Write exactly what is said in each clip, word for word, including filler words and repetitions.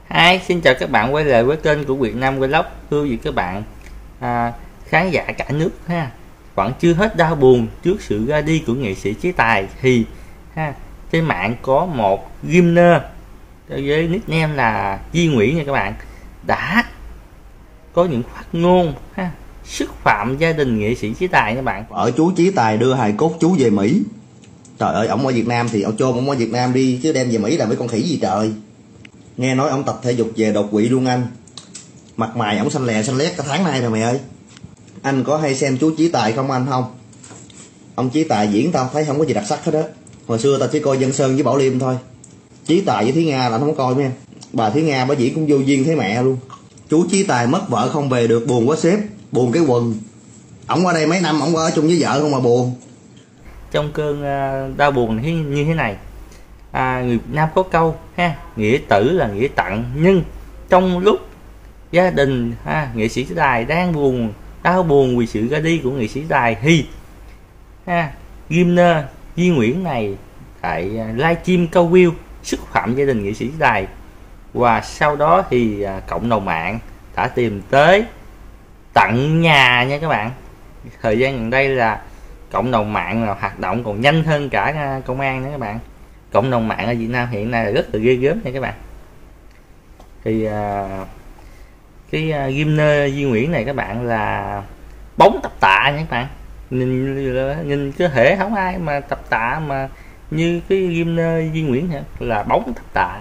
Hi, xin chào các bạn quay lại với kênh của Việt Nam Vlog. Thưa quý vị các bạn, à, khán giả cả nước ha, vẫn chưa hết đau buồn trước sự ra đi của nghệ sĩ chế tài thì ha, trên mạng có một gamer với nickname là Duy Nguyễn nha các bạn, đã có những phát ngôn ha, xúc phạm gia đình nghệ sĩ chế tài các bạn. Ở chú Chí Tài đưa hài cốt chú về Mỹ. Trời ơi, ổng ở Việt Nam thì ổng chôn ổng ở Việt Nam đi, chứ đem về Mỹ là với con khỉ gì trời. Nghe nói ổng tập thể dục về đột quỵ luôn anh. Mặt mày ổng xanh lè xanh lét cả tháng nay rồi mày ơi. Anh có hay xem chú Chí Tài không anh? Không. Ông Chí Tài diễn tao thấy không có gì đặc sắc hết á. Hồi xưa tao chỉ coi Dân Sơn với Bảo Liêm thôi. Chí Tài với Thúy Nga là anh không có coi nha. Bà Thúy Nga bà diễn cũng vô duyên thấy mẹ luôn. Chú Chí Tài mất vợ không về được, buồn quá sếp. Buồn cái quần. Ổng qua đây mấy năm ổng ở chung với vợ không mà buồn. Trong cơn uh, đau buồn như thế này, à, người Việt Nam có câu ha, nghĩa tử là nghĩa tận. Nhưng trong lúc gia đình ha, nghệ sĩ Tài đang buồn đau buồn vì sự ra đi của nghệ sĩ Tài thì ha, gamer Duy Nguyễn này tại livestream câu view xúc phạm gia đình nghệ sĩ Tài, và sau đó thì à, cộng đồng mạng đã tìm tới tận nhà nha các bạn. Thời gian gần đây là cộng đồng mạng là hoạt động còn nhanh hơn cả công an nữa các bạn. Cộng đồng mạng ở Việt Nam hiện nay là rất là ghê gớm nha các bạn. Thì à, cái uh, gamer Duy Nguyễn này các bạn là bóng tập tạ nha các bạn. Nhìn, nhìn cơ thể không ai mà tập tạ mà như cái gamer Duy Nguyễn này, là bóng tập tạ.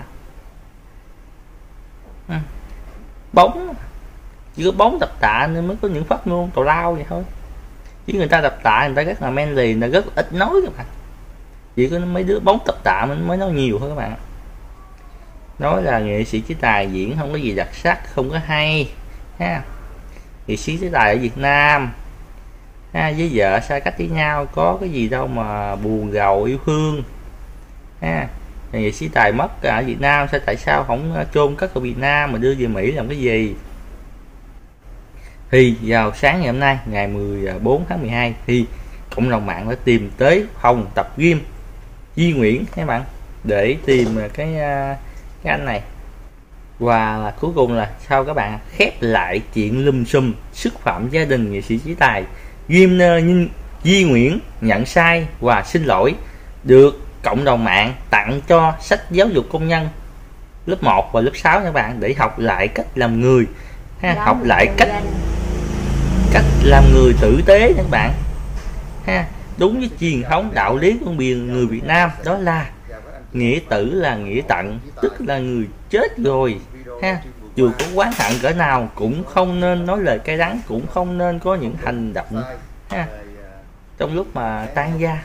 À, bóng chỉ có bóng tập tạ nên mới có những phát ngôn tào lao vậy thôi, chứ người ta tập tạ người ta rất là manly, người ta rất ít nói các bạn. Chỉ có mấy đứa bóng tập tạ mình mới nói nhiều thôi các bạn. Nói là nghệ sĩ chế tài diễn không có gì đặc sắc, không có hay ha. Nghệ sĩ chế tài ở Việt Nam ha, với vợ xa cách với nhau có cái gì đâu mà buồn rầu yêu thương ha. Nghệ sĩ tài mất ở Việt Nam sao, tại sao không chôn cất ở Việt Nam mà đưa về Mỹ làm cái gì? Thì vào sáng ngày hôm nay ngày mười bốn tháng mười hai thì cộng đồng mạng đã tìm tới phòng tập gym Duy Nguyễn các bạn để tìm cái cái anh này, và cuối cùng là sao các bạn, khép lại chuyện lùm xùm xúc phạm gia đình nghệ sĩ chế tài. Gamer Duy Nguyễn nhận sai và xin lỗi, được cộng đồng mạng tặng cho sách giáo dục công nhân lớp một và lớp sáu các bạn, để học lại cách làm người ha, học lại cách cách làm người tử tế các bạn ha, đúng với truyền thống đạo lý của người Việt Nam, đó là nghĩa tử là nghĩa tận, tức là người chết rồi ha, dù có oán hận cỡ nào cũng không nên nói lời cay đắng, cũng không nên có những hành động ha trong lúc mà tan gia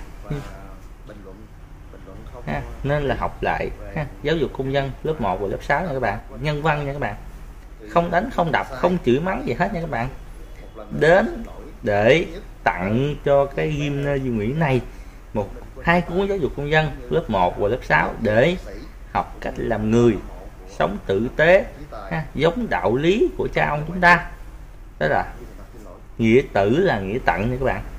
ha. Nên là học lại ha, giáo dục công dân lớp một và lớp sáu nha các bạn, nhân văn nha các bạn, không đánh không đập không chửi mắng gì hết nha các bạn. Đến để tặng cho cái gamer Duy Nguyễn này một hai cuốn giáo dục công dân lớp một và lớp sáu để học cách làm người, sống tử tế ha, giống đạo lý của cha ông chúng ta, đó là nghĩa tử là nghĩa tận nha các bạn.